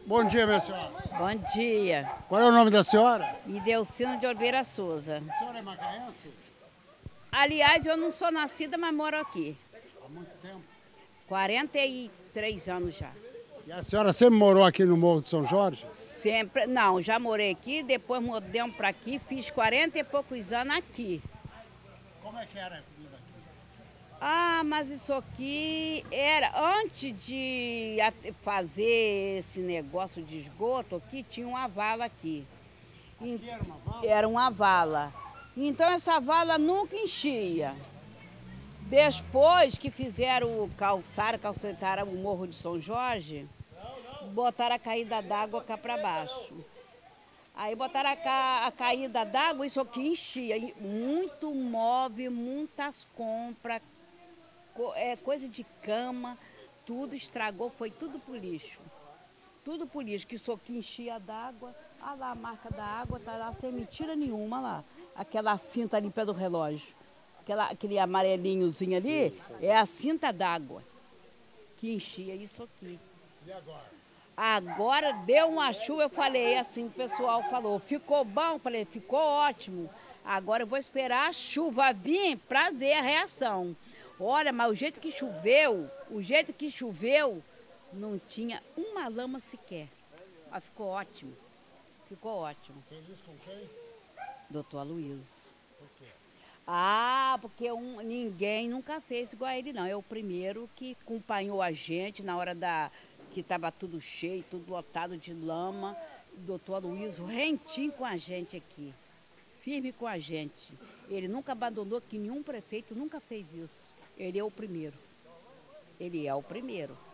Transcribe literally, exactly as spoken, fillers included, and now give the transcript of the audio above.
Bom dia, minha senhora. Bom dia. Qual é o nome da senhora? Idelcina de Oliveira Souza. A senhora é macaense? Aliás, eu não sou nascida, mas moro aqui. Há muito tempo. quarenta e três anos já. E a senhora sempre morou aqui no Morro de São Jorge? Sempre. Não, já morei aqui, depois mudamos para aqui, fiz quarenta e poucos anos aqui. Como é que era a vida aqui? Ah, mas isso aqui era. Antes de a- fazer esse negócio de esgoto aqui, tinha uma vala aqui. Aqui era uma vala? Era uma vala. Então essa vala nunca enchia. Depois que fizeram o calçar, calcetaram o Morro de São Jorge, botaram a caída d'água cá para baixo. Aí botaram a, ca a caída d'água, isso aqui enchia. E muito móvel, muitas compras, co é, coisa de cama, tudo estragou, foi tudo pro lixo. Tudo por lixo, que isso aqui enchia d'água. Olha lá a marca da água, tá lá sem mentira nenhuma lá. Aquela cinta ali pé do relógio. Aquela, aquele amarelinhozinho ali é a cinta d'água que enchia isso aqui. E agora? Agora deu uma chuva, eu falei assim, o pessoal falou, ficou bom? Eu falei, ficou ótimo. Agora eu vou esperar a chuva vir para ver a reação. Olha, mas o jeito que choveu, o jeito que choveu, não tinha uma lama sequer. Mas ficou ótimo. Ficou ótimo. Feliz com quem? Doutor Aloysio. Por quê? Ah, porque um, ninguém nunca fez igual a ele, não. É o primeiro que acompanhou a gente na hora da que estava tudo cheio, tudo lotado de lama. O doutor Aloysio rentinho com a gente aqui, firme com a gente. Ele nunca abandonou, que nenhum prefeito nunca fez isso. Ele é o primeiro. Ele é o primeiro.